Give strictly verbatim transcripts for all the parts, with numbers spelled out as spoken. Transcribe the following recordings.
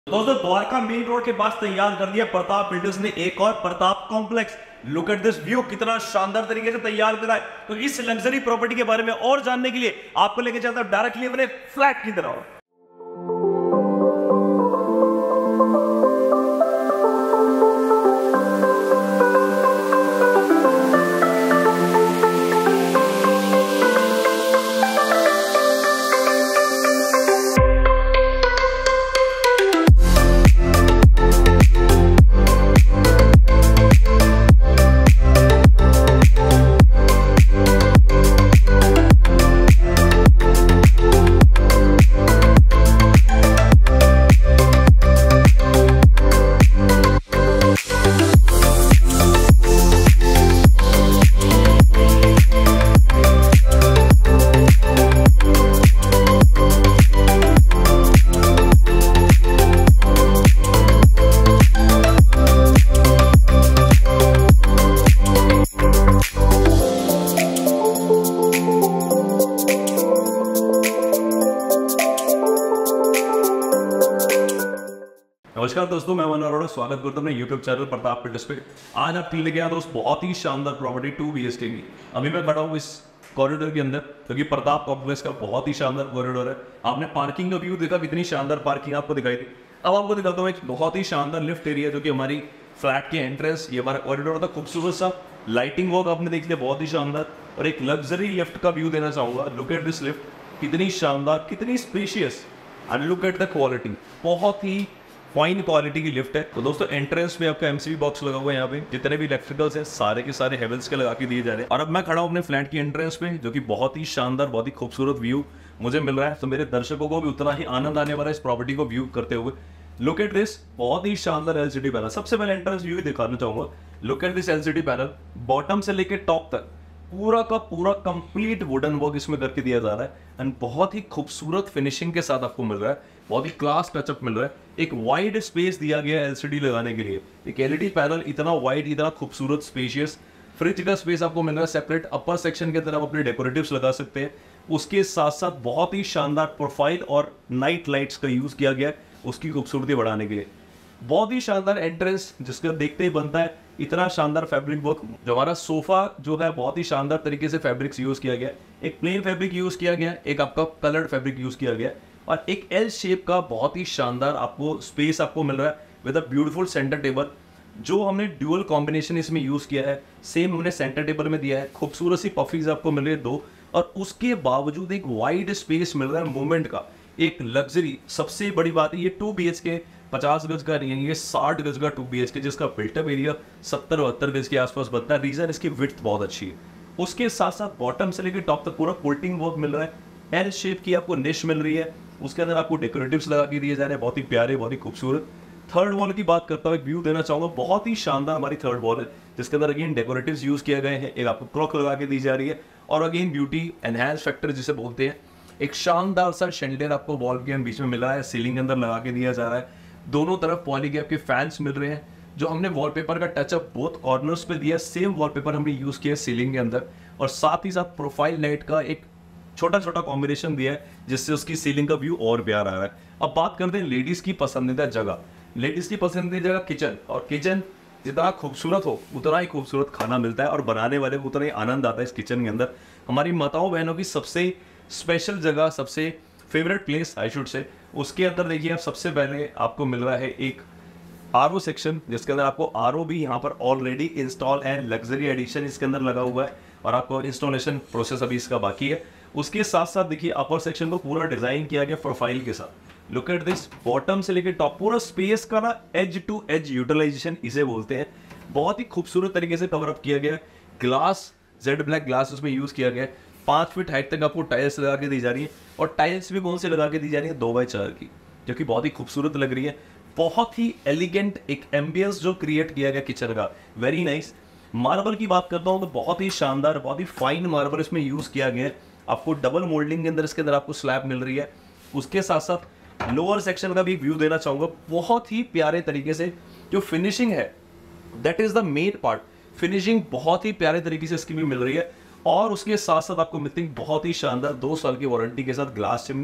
दोस्तों Dwarka main road के पास तैयार कर दिया प्रताप बिल्डर्स ने एक और Pratap complex. Look at this view, कितना शानदार तरीके से तैयार करा है। तो इस लग्जरी प्रॉपर्टी के बारे में और जानने के लिए आपको लेके चलता हूं डायरेक्टली अपने फ्लैट की तरफ। नमस्कार दोस्तों, मैं मन अरोड़ा स्वागत करता हूं अपने यूट्यूब चैनल प्रताप बिल्डर्स पे। आज आप लेके आया दोस्त बहुत ही शानदार प्रॉपर्टी टू बी एच के की। अभी मैं खड़ा हूँ इस कॉरिडोर के अंदर क्योंकि प्रताप कॉम्प्लेक्स का बहुत ही शानदार कॉरिडोर है। आपने पार्किंग का व्यू देखा, कितनी शानदार पार्किंग आपको दिखाई दी। अब आपको दिखाता हूँ एक बहुत ही शानदार लिफ्ट एरिया जो कि हमारी फ्लैट के एंट्रेंस, ये हमारा कॉरिडोर था। खूबसूरत सा लाइटिंग वर्क आपने देख लिया, बहुत ही शानदार। और एक लग्जरी लिफ्ट का व्यू देना चाहूंगा। लुक एट दिस लिफ्ट, कितनी शानदार, कितनी spacious and look at the quality, बहुत ही फाइन क्वालिटी की लिफ्ट है। तो दोस्तों एंट्रेंस में आपका एमसीबी बॉक्स लगा हुआ है। यहाँ पे जितने भी इलेक्ट्रिकल्स हैं सारे के सारे हेवल्स के लगा के दिए जा रहे हैं। और अब मैं खड़ा हूँ अपने फ्लैट की एंट्रेंस पे, जो कि बहुत ही शानदार, बहुत ही खूबसूरत व्यू मुझे मिल रहा है। तो मेरे दर्शकों को भी उतना ही आनंद आने वाला है इस प्रॉपर्टी को व्यू करते हुए। लुक एट दिस, बहुत ही शानदार एलसीडी पैनल। सबसे पहले एंट्रेंस व्यू दिखाना चाहूंगा। Look at this LCD panel, bottom से लेकर टॉप तक पूरा का पूरा कंप्लीट वुडन वर्क इसमें करके दिया जा रहा है एंड बहुत ही खूबसूरत फिनिशिंग के साथ आपको मिल रहा है। बहुत ही क्लास टचअप मिल रहा है। एक वाइड स्पेस दिया गया है एलसीडी लगाने के लिए। एक एलईडी पैनल इतना वाइड, इतना खूबसूरत, स्पेशियस। फ्रिज का स्पेस आपको मिल रहा है सेपरेट। अपर सेक्शन के तरफ अपने डेकोरेटिव्स लगा सकते हैं। उसके साथ साथ बहुत ही शानदार प्रोफाइल और नाइट लाइट्स का यूज किया गया है उसकी खूबसूरती बढ़ाने के लिए। बहुत ही शानदार एंट्रेंस जिसका देखते ही बनता है। इतना शानदार फैब्रिक वर्क, जो हमारा सोफा जो है बहुत ही शानदार तरीके से फैब्रिक्स यूज किया गया। एक प्लेन फैब्रिक यूज किया गया, एक आपका कलर्ड फैब्रिक यूज किया गया और एक एल शेप का बहुत ही शानदार आपको स्पेस आपको मिल रहा है with a beautiful centre table. जो हमने ड्यूअल कॉम्बिनेशन इसमें यूज किया है, सेम हमने सेंटर टेबल में दिया है। खूबसूरत सी पफीज आपको मिल रही है दो, और उसके बावजूद एक वाइड स्पेस मिल रहा है मूवमेंट का, एक लग्जरी। सबसे बड़ी बात है ये टू बी एच के पचास गज का नहीं है, ये साठ गज का टू बी एच के, जिसका बिल्टअप एरिया सत्तर बहत्तर गज के आसपास बनता है। रीजन इसकी विड्थ बहुत अच्छी है। उसके साथ साथ बॉटम से लेकर टॉप तक पूरा कोल्टिंग वर्क मिल रहा है। एल शेप की आपको निश मिल रही है। उसके अंदर आपको डेकोरेटिव्स लगा के दिए जा रहे हैं, बहुत ही प्यारे, बहुत ही खूबसूरत। थर्ड वॉल की बात करता हूँ, एक व्यू देना चाहूंगा। बहुत ही शानदार हमारी थर्ड वॉल है जिसके अंदर अगेन डेकोरेटिव्स यूज किए गए हैं। एक आपको क्लॉक लगा के दी जा रही है और अगेन ब्यूटी एनहांस फैक्टर जिसे बोलते हैं। एक शानदार सा शेंडलियर आपको वॉल के बीच में मिला है, सीलिंग के अंदर लगा के दिया जा रहा है। दोनों तरफ पॉलीगैप के फैंस मिल रहे हैं। जो हमने वॉलपेपर का टचअप बोथ कॉर्नर्स पे दिया, सेम वॉलपेपर हमने यूज किया सीलिंग के अंदर। और साथ ही साथ प्रोफाइल लाइट का एक छोटा छोटा कॉम्बिनेशन दिया है जिससे उसकी सीलिंग का व्यू और प्यार आ रहा है। अब बात करते हैं लेडीज की पसंदीदा जगह। लेडीज की पसंदीदा जगह किचन, और किचन जितना खूबसूरत हो उतना ही खूबसूरत खाना मिलता है और बनाने वाले को उतना ही आनंद आता है इस किचन के अंदर। हमारी माताओं बहनों की सबसे स्पेशल जगह, सबसे favourite place I should say, उसके अंदर देखिए आप सबसे पहले आपको मिल रहा है एक आर ओ सेक्शन, जिसके अंदर आपको आर ओ भी यहाँ पर ऑलरेडी इंस्टॉल है। लग्जरी एडिशन इसके अंदर लगा हुआ है और आपको इंस्टॉलेशन प्रोसेस अभी इसका बाकी है। उसके साथ साथ देखिए अपर सेक्शन को पूरा डिजाइन किया गया प्रोफाइल के साथ। लुक एट दिस, बॉटम से लेकर टॉप पूरा स्पेस का ना एज टू एज यूटिलाइजेशन इसे बोलते हैं। बहुत ही खूबसूरत तरीके से कवर अप किया गया। ग्लास, जेड ब्लैक ग्लास उसमें यूज किया गया। पांच फीट हाइट तक आपको टाइल्स लगा के दी जा रही है और टाइल्स भी कौन से लगा के दी जा रही है, दो बाई चार की, जो कि बहुत ही खूबसूरत लग रही है। बहुत ही एलिगेंट एक एम्बियंस जो क्रिएट किया गया किचन का, वेरी नाइस। मार्बल की बात करता हूँ तो बहुत ही शानदार, बहुत ही फाइन मार्बल इसमें यूज किया गया है। आपको डबल मोल्डिंग के अंदर इसके अंदर आपको स्लैब मिल रही है। उसके साथ साथ लोअर सेक्शन का भी व्यू देना चाहूंगा। बहुत ही प्यारे तरीके से जो फिनिशिंग है, that is the main part. Finishing बहुत ही प्यारे तरीके से इसकी भी मिल रही है। और उसके साथ साथ आपको मिलती है बहुत ही शानदार दो साल की वारंटी के साथ ग्लास चिमनी,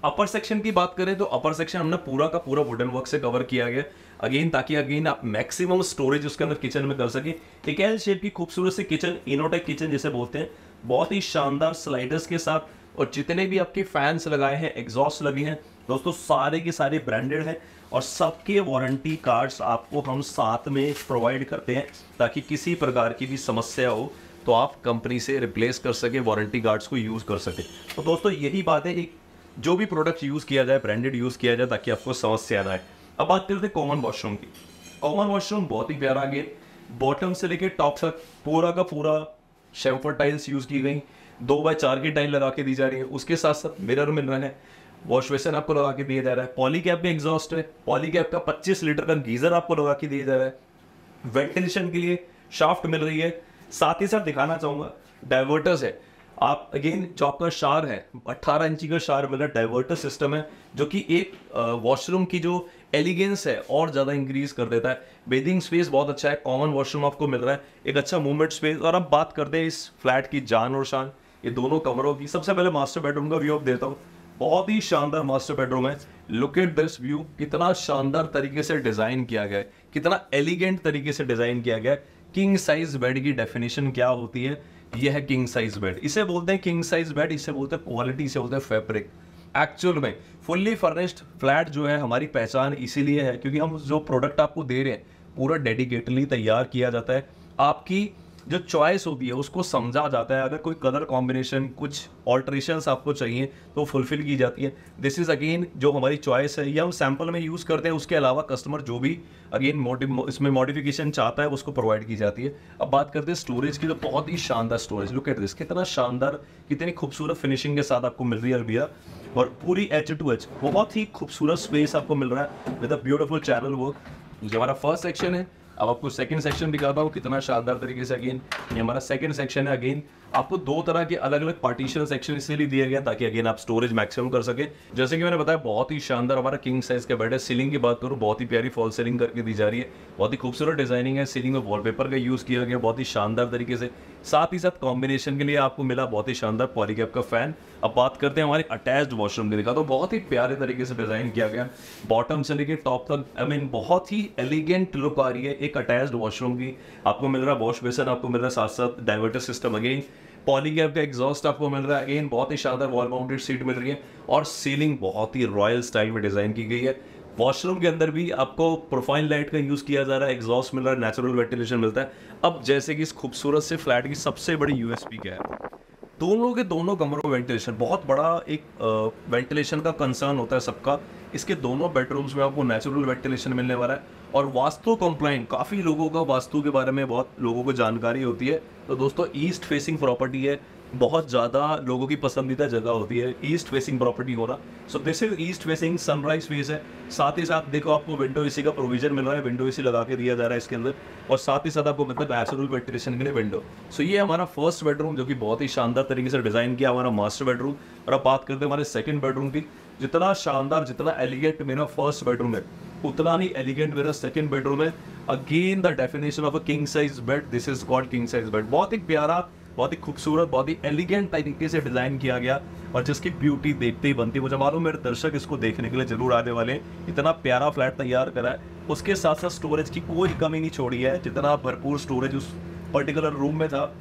अपर सेक्शन की बात करें तो अपर सेक्शन हमने पूरा का पूरा वुडन वर्क से कवर किया गया अगेन, ताकि अगेन आप मैक्सिमम स्टोरेज उसके अंदर किचन में कर सके। एक एल शेप की खूबसूरत सी किचन, इनोटेक किचन जिसे बोलते हैं, बहुत ही शानदार स्लाइडर्स के साथ, और जितने भी आपके फैंस लगाए हैं, एग्जॉस्ट लगे हैं दोस्तों, सारे के सारे ब्रांडेड हैं और सबके वारंटी कार्ड्स आपको हम साथ में प्रोवाइड करते हैं, ताकि किसी प्रकार की भी समस्या हो तो आप कंपनी से रिप्लेस कर सके, वारंटी कार्ड्स को यूज़ कर सके। तो दोस्तों यही बात है, एक जो भी प्रोडक्ट यूज़ किया जाए ब्रांडेड यूज़ किया जाए ताकि आपको समस्या ना आए। अब बात करते हैं कॉमन वॉशरूम की। कॉमन वॉशरूम बहुत ही प्यारा, गेट बॉटम से लेके टॉप तक पूरा का पूरा शेम्फर टाइल्स यूज़ की गई, दो बाय चार की टाइल लगा के दी जा रही है, उसके साथ साथ मिरर मिल रहे हैं, वॉश बेसिन आपको लगा के दिया जा रहा है, पॉलीकैप में एग्जॉस्ट है, पॉलीकैप का पच्चीस लीटर का गीजर आपको लगा के दिया जा रहा है, वेंटिलेशन के लिए शाफ्ट मिल रही है, साथ ही साथ दिखाना चाहूंगा डाइवर्टर्स है। आप अगेन जो आपका शार है अट्ठारह इंची का शार मिल रहा है, डाइवर्टर सिस्टम है जो कि एक वॉशरूम की जो एलिगेंस है और ज़्यादा इंक्रीज कर देता है। बेदिंग स्पेस बहुत अच्छा है, कॉमन वॉशरूम आपको मिल रहा है, एक अच्छा मूवमेंट स्पेस। और अब बात करते हैं इस फ्लैट की जान और शान, ये दोनों कमरों की। सबसे पहले मास्टर बेडरूम का व्यू आप देता हूँ, बहुत ही शानदार मास्टर बेडरूम है। लुक एट दिस व्यू, कितना शानदार तरीके से डिज़ाइन किया गया है, कितना एलिगेंट तरीके से डिज़ाइन किया गया है। किंग साइज बेड की डेफिनेशन क्या होती है, यह है किंग साइज बेड। इसे बोलते हैं किंग साइज बेड, इसे बोलते हैं क्वालिटी, इसे बोलते हैं फैब्रिक। एक्चुअल में फुल्ली फर्निश्ड फ्लैट जो है हमारी पहचान इसीलिए है क्योंकि हम जो प्रोडक्ट आपको दे रहे हैं पूरा डेडिकेटली तैयार किया जाता है, आपकी जो चॉइस होती है उसको समझा जाता है। अगर कोई कलर कॉम्बिनेशन, कुछ ऑल्ट्रेशंस आपको चाहिए तो फुलफिल की जाती है। दिस इज अगेन जो हमारी चॉइस है, ये हम सैंपल में यूज़ करते हैं, उसके अलावा कस्टमर जो भी अगेन इसमें मॉडिफिकेशन चाहता है उसको प्रोवाइड की जाती है। अब बात करते हैं स्टोरेज की, तो बहुत ही शानदार स्टोरेज, लुक एट दिस, कितना शानदार, कितनी खूबसूरत फिनिशिंग के साथ आपको मिल रही है भैया, और पूरी एच टू एच बहुत ही खूबसूरत स्पेस आपको मिल रहा है with a beautiful channel work. जो हमारा फर्स्ट सेक्शन है, अब आपको सेकंड सेक्शन दिखाता हूँ कितना शानदार तरीके से। अगेन ये हमारा सेकंड सेक्शन है, अगेन आपको दो तरह के अलग अलग पार्टीशन सेक्शन इसलिए दिया गया ताकि अगेन आप स्टोरेज मैक्सिमम कर सके। जैसे कि मैंने बताया बहुत ही शानदार हमारा किंग साइज का बेड है। सीलिंग की बात करूँ, बहुत ही प्यारी फॉल सीलिंग करके दी जा रही है, बहुत ही खूबसूरत डिजाइनिंग है। सीलिंग में वॉलपेपर का यूज़ किया गया बहुत ही शानदार तरीके से, साथ ही साथ कॉम्बिनेशन के लिए आपको मिला बहुत ही शानदार पॉलीकैप का फैन। अब बात करते हैं हमारे अटैच्ड वॉशरूम की, दिखा तो बहुत ही प्यारे तरीके से डिजाइन किया गया, बॉटम से लेके टॉप तक, आई मीन बहुत ही एलिगेंट लुक आ रही है एक अटैच्ड वॉशरूम की। आपको मिल रहा है वॉश बेसिन, आपको मिल रहा है साथ साथ डाइवर्टर सिस्टम, अगेन पॉलीकैप का एग्जॉस्ट आपको मिल रहा है, अगेन बहुत ही शानदार वॉल माउंटेड सीट मिल रही है, और सीलिंग बहुत ही रॉयल स्टाइल में डिजाइन की गई है। वॉशरूम के अंदर भी आपको प्रोफाइल लाइट का यूज़ किया जा रहा है, एग्जॉस्ट मिल रहा है, नेचुरल वेंटिलेशन मिलता है। अब जैसे कि इस खूबसूरत से फ्लैट की सबसे बड़ी यूएसपी क्या है, दोनों के दोनों कमरों में वेंटिलेशन, बहुत बड़ा एक वेंटिलेशन का कंसर्न होता है सबका। इसके दोनों बेडरूम्स में आपको नेचुरल वेंटिलेशन मिलने वाला है, और वास्तु कंप्लाइंट, काफ़ी लोगों का वास्तु के बारे में बहुत लोगों को जानकारी होती है। तो दोस्तों ईस्ट फेसिंग प्रॉपर्टी है, बहुत ज़्यादा लोगों की पसंदीदा जगह होती है ईस्ट फेसिंग प्रॉपर्टी होना। So this is east facing sunrise face है। साथ ही साथ देखो आपको विंडो एसी का प्रोविजन मिल रहा है, विंडो एसी लगा के दिया जा रहा है इसके अंदर, और साथ ही साथ आपको मतलब नेचुरल वेंटिलेशन के लिए विंडो। सो ये हमारा फर्स्ट बेडरूम जो कि बहुत ही शानदार तरीके से डिजाइन किया, हमारा मास्टर बेडरूम। और अब बात करते हैं हमारे सेकंड बेडरूम की, जितना शानदार, जितना एलिगेंट मेरा फर्स्ट बेडरूम है उतना ही एलिगेंट मेरा सेकंड बेडरूम है। Again the definition of a king size bed, this is called king size bed. बहुत ही प्यारा, बहुत ही खूबसूरत, बहुत ही एलिगेंट तरीके से डिजाइन किया गया, और जिसकी ब्यूटी देखते ही बनती है। मुझे मालूम मेरे दर्शक इसको देखने के लिए जरूर आने वाले हैं। इतना प्यारा फ्लैट तैयार करा है, उसके साथ साथ स्टोरेज की कोई कमी नहीं छोड़ी है, जितना भरपूर स्टोरेज उस पर्टिकुलर रूम में था।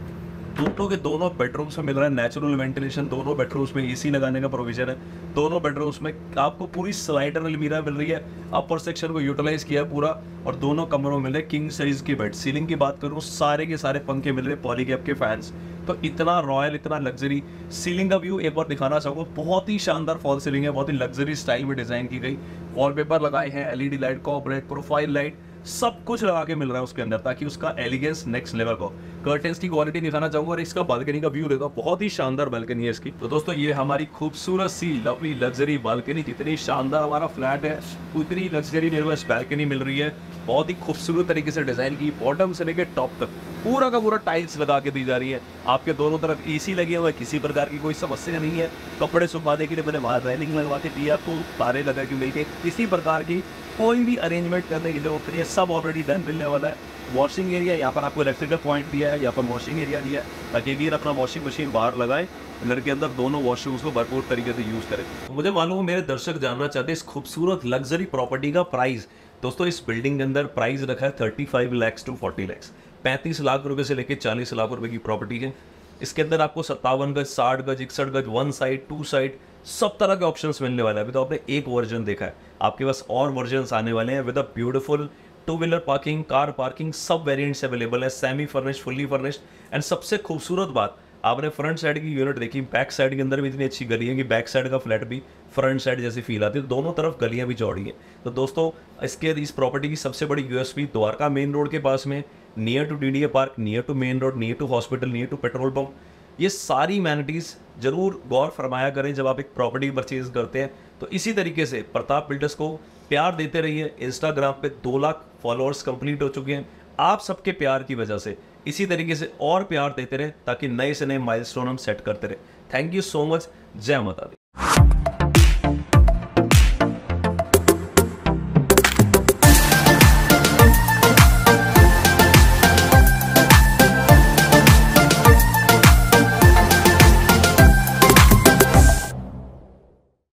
दोनों के दोनों बेडरूम्स में मिल रहा है नेचुरल वेंटिलेशन, दोनों बेडरूम्स में एसी लगाने का प्रोविजन है, दोनों बेडरूम्स में आपको पूरी स्लाइडर अलमीरा मिल रही है, अपर सेक्शन को यूटिलाइज किया है पूरा, और दोनों कमरों में मिले किंग साइज के बेड। सीलिंग की बात करूँ, सारे के सारे पंखे मिल रहे हैं पॉलीकैप के फैंस, तो इतना रॉयल, इतना लग्जरी। सीलिंग का व्यू एक बार दिखाना चाहूँगा, बहुत ही शानदार फॉल सीलिंग है, बहुत ही लग्जरी स्टाइल में डिजाइन की गई। वॉलपेपर लगाए हैं, LED light, corporate profile light, सब कुछ लगा के मिल रहा है उसके अंदर, ताकि उसका एलिगेंस नेक्स्ट लेवल को। कर्टेंस की क्वालिटी दिखाना चाहूंगा, और इसका बालकनी का व्यू देखो, बहुत ही शानदार बालकनी है इसकी। तो दोस्तों ये हमारी खूबसूरत सी लवली लग्जरी बालकनी, जितनी शानदार हमारा फ्लैट है उतनी लग्जरी मेरे पास बालकनी मिल रही है। बहुत ही खूबसूरत तरीके से डिजाइन की, बॉटम से लेकर टॉप तक पूरा का पूरा टाइल्स लगा के दी जा रही है। आपके दोनों तरफ एसी लगे हुए, किसी प्रकार की कोई समस्या नहीं है। कपड़े सुखाने के लिए मैंने वहाँ रेलिंग लगवा के दिया, आपको तारे लगा के मिलके किसी प्रकार की कोई भी अरेंजमेंट करने के लिए होती है, सब ऑलरेडी डन मिलने वाला है। वॉशिंग एरिया यहाँ पर आपको इलेक्ट्रिकल पॉइंट दिया है, यहाँ पर वॉशिंग एरिया दिया है, ताकि भी अपना वॉशिंग मशीन बाहर लगाएं घर के अंदर दोनों वॉशरूम्स को भरपूर तरीके से यूज करें। मुझे मालूम है मेरे दर्शक जानना चाहते हैं इस खूबसूरत लग्जरी प्रॉपर्टी का प्राइस। दोस्तों इस बिल्डिंग के अंदर प्राइस रखा है thirty five lakhs to forty lakhs, पैंतीस लाख रुपए से लेकर चालीस लाख रुपए की प्रॉपर्टी है। इसके अंदर आपको सत्तावन गज, साठ गज, इकसठ गज, वन साइड, टू साइड, सब तरह के ऑप्शंस मिलने वाले हैं। अभी तो आपने एक वर्जन देखा है, आपके पास और वर्जन्स आने वाले हैं with a beautiful two wheeler parking, car parking, सब वेरिएंट्स अवेलेबल है, semi furnished, fully furnished. And सबसे खूबसूरत बात, आपने फ्रंट साइड की यूनिट देखी, बैक साइड के अंदर भी इतनी अच्छी गली है कि बैक साइड का फ्लैट भी फ्रंट साइड जैसी फील आती है, दोनों तरफ गलियां भी चौड़ी है। तो दोस्तों इसके इस प्रॉपर्टी की सबसे बड़ी यूएसपी द्वारका मेन रोड के पास में, near to DDA park, near to main road, near to hospital, near to petrol pump, ये सारी मैनिटीज जरूर गौर फरमाया करें जब आप एक प्रॉपर्टी परचेज करते हैं। तो इसी तरीके से प्रताप बिल्डर्स को प्यार देते रहिए। इंस्टाग्राम पे दो लाख फॉलोअर्स कंप्लीट हो चुके हैं आप सबके प्यार की वजह से। इसी तरीके से और प्यार देते रहे ताकि नए से नए माइलस्टोन हम सेट करते रहे। Thank you so much. जय माता दी।